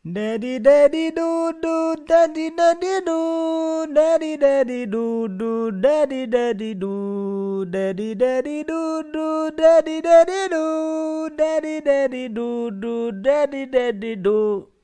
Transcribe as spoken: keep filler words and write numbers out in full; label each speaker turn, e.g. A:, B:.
A: Daddy daddy do do daddy daddy do daddy daddy do do daddy daddy do daddy daddy do do daddy daddy do daddy daddy do do daddy daddy do.